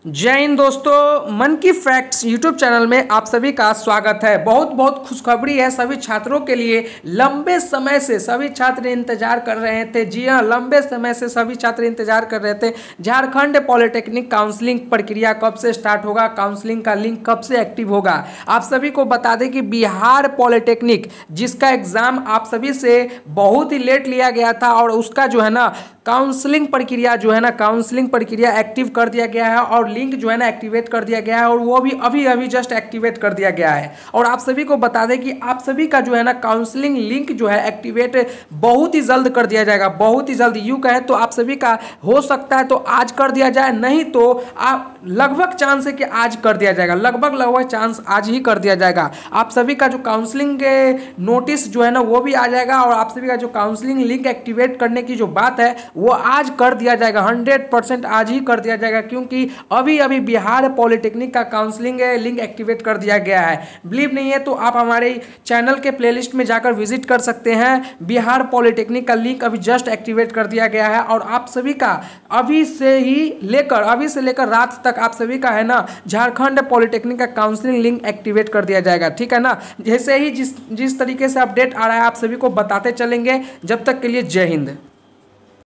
जय हिंद दोस्तों, मन की फैक्ट्स यूट्यूब चैनल में आप सभी का स्वागत है। बहुत खुशखबरी है सभी छात्रों के लिए। लंबे समय से सभी छात्र इंतजार कर रहे थे। जी हाँ, लंबे समय से सभी छात्र इंतजार कर रहे थे। झारखंड पॉलिटेक्निक काउंसलिंग प्रक्रिया कब से स्टार्ट होगा, काउंसलिंग का लिंक कब से एक्टिव होगा। आप सभी को बता दें कि बिहार पॉलिटेक्निक जिसका एग्जाम आप सभी से बहुत ही लेट लिया गया था और उसका जो है ना काउंसलिंग प्रक्रिया एक्टिव कर दिया गया है और लिंक जो है ना एक्टिवेट कर दिया गया है और वो भी अभी जस्ट एक्टिवेट कर दिया गया है। और आप सभी को बता दें कि आप सभी का जो है ना काउंसलिंग लिंक जो है एक्टिवेट बहुत ही जल्द कर दिया जाएगा, बहुत ही जल्द। यूँ कहें तो आप सभी का हो सकता है तो आज कर दिया जाए, नहीं तो आप लगभग चांस है कि आज कर दिया जाएगा, लगभग चांस आज ही कर दिया जाएगा। आप सभी का जो काउंसलिंग के नोटिस जो है ना वो भी आ जाएगा और आप सभी का जो काउंसलिंग लिंक एक्टिवेट करने की जो बात है वो आज कर दिया जाएगा, 100% आज ही कर दिया जाएगा, क्योंकि अभी बिहार पॉलिटेक्निक का काउंसलिंग लिंक एक्टिवेट कर दिया गया है। बिलीव नहीं है तो आप हमारे चैनल के प्लेलिस्ट में जाकर विजिट कर सकते हैं। बिहार पॉलिटेक्निक का लिंक अभी जस्ट एक्टिवेट कर दिया गया है और आप सभी का अभी से लेकर रात तक आप सभी का है ना झारखंड पॉलिटेक्निक का काउंसलिंग लिंक एक्टिवेट कर दिया जाएगा। ठीक है ना, जैसे ही जिस तरीके से अपडेट आ रहा है आप सभी को बताते चलेंगे। जब तक के लिए जय हिंद।